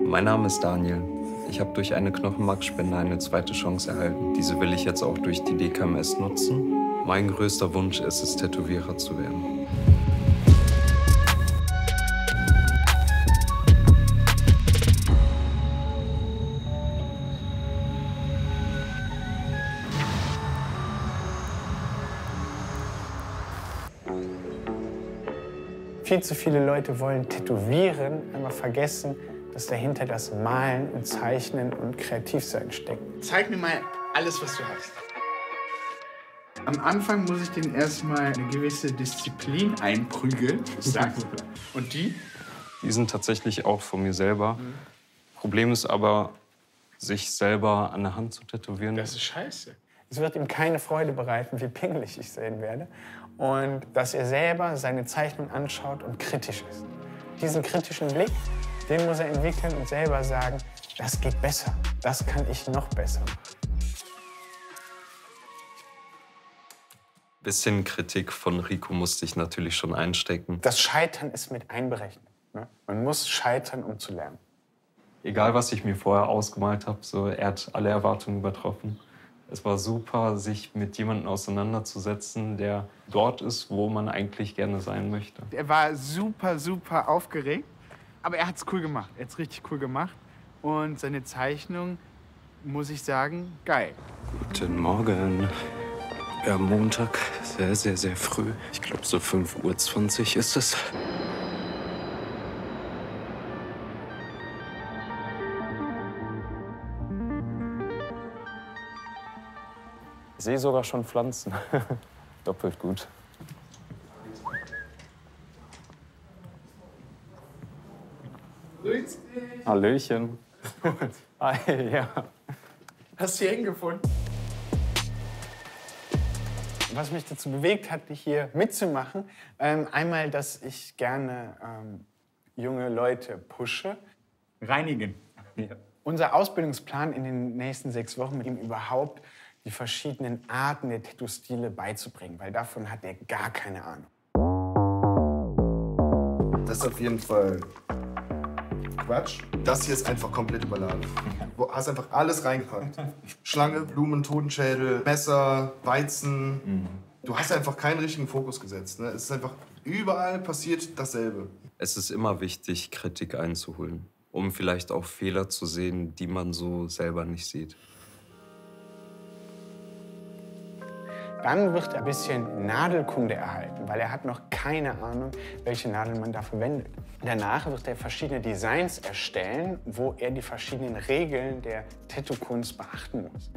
Mein Name ist Daniel. Ich habe durch eine Knochenmarkspende eine zweite Chance erhalten. Diese will ich jetzt auch durch die DKMS nutzen. Mein größter Wunsch ist es, Tätowierer zu werden. Viel zu viele Leute wollen tätowieren, aber vergessen, dass dahinter das Malen und Zeichnen und Kreativsein steckt. Zeig mir mal alles, was du hast. Am Anfang muss ich denen erstmal eine gewisse Disziplin einprügeln. Ich sag's dir. Und die? Die sind tatsächlich auch von mir selber. Problem ist aber, sich selber an der Hand zu tätowieren. Das ist scheiße. Es wird ihm keine Freude bereiten, wie pingelig ich sehen werde. Und dass er selber seine Zeichnung anschaut und kritisch ist. Diesen kritischen Blick, den muss er entwickeln und selber sagen, das geht besser, das kann ich noch besser machen. Bisschen Kritik von Rico musste ich natürlich schon einstecken. Das Scheitern ist mit einberechnet. Ne? Man muss scheitern, um zu lernen. Egal, was ich mir vorher ausgemalt habe, so, er hat alle Erwartungen übertroffen. Es war super, sich mit jemandem auseinanderzusetzen, der dort ist, wo man eigentlich gerne sein möchte. Er war super, super aufgeregt, aber er hat's cool gemacht. Er hat's richtig cool gemacht. Und seine Zeichnung, muss ich sagen, geil. Guten Morgen. Ja, Montag, sehr, sehr, sehr früh. Ich glaube, so 5:20 Uhr ist es. Ich sehe sogar schon Pflanzen. Doppelt gut. Grüß dich. Hallöchen. Hi, ja. Hast du hier hingefunden? Was mich dazu bewegt hat, hier mitzumachen, einmal, dass ich gerne junge Leute pushe. Reinigen. Ja. Unser Ausbildungsplan in den nächsten 6 Wochen, mit ihm überhaupt die verschiedenen Arten der Tattoo-Stile beizubringen, weil davon hat er gar keine Ahnung. Das ist auf jeden Fall Quatsch. Das hier ist einfach komplett überladen. Du hast einfach alles reingepackt. Schlange, Blumen, Totenschädel, Messer, Weizen. Du hast einfach keinen richtigen Fokus gesetzt. Ne? Es ist einfach, überall passiert dasselbe. Es ist immer wichtig, Kritik einzuholen, um vielleicht auch Fehler zu sehen, die man so selber nicht sieht. Dann wird er ein bisschen Nadelkunde erhalten, weil er hat noch keine Ahnung, welche Nadeln man da verwendet. Danach wird er verschiedene Designs erstellen, wo er die verschiedenen Regeln der Tattoo-Kunst beachten muss.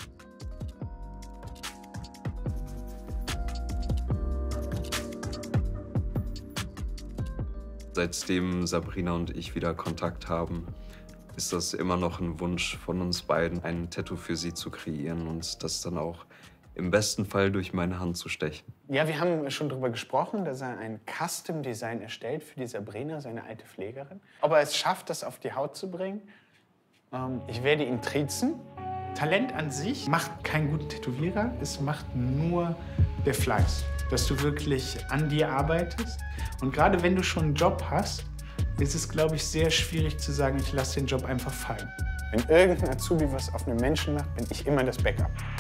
Seitdem Sabrina und ich wieder Kontakt haben, ist das immer noch ein Wunsch von uns beiden, ein Tattoo für sie zu kreieren und das dann auch im besten Fall durch meine Hand zu stechen. Ja, wir haben schon darüber gesprochen, dass er ein Custom-Design erstellt für die Sabrina, seine alte Pflegerin. Ob er es schafft, das auf die Haut zu bringen, ich werde ihn triezen. Talent an sich macht keinen guten Tätowierer, es macht nur der Fleiß. Dass du wirklich an dir arbeitest. Und gerade wenn du schon einen Job hast, ist es, glaube ich, sehr schwierig zu sagen, ich lasse den Job einfach fallen. Wenn irgendein Azubi was auf einem Menschen macht, bin ich immer das Backup.